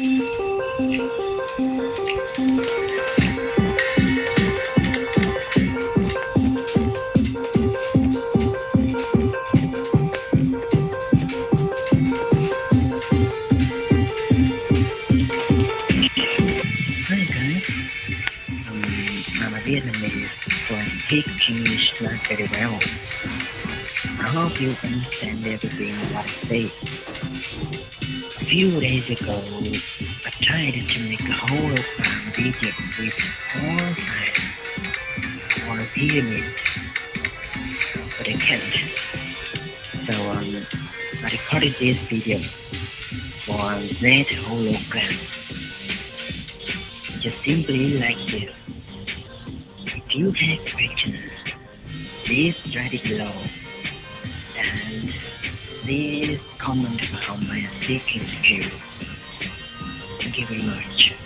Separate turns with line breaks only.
Vietnamese from speak English not very well. I hope you understand everything what I say. A few days ago, I tried to make a hologram video with all sides or a pyramid, but I can't. So I recorded this video for ZED Hologram. Just simply like this. If you have questions, please write it below and please comment about my speaking skills. Thank you very much.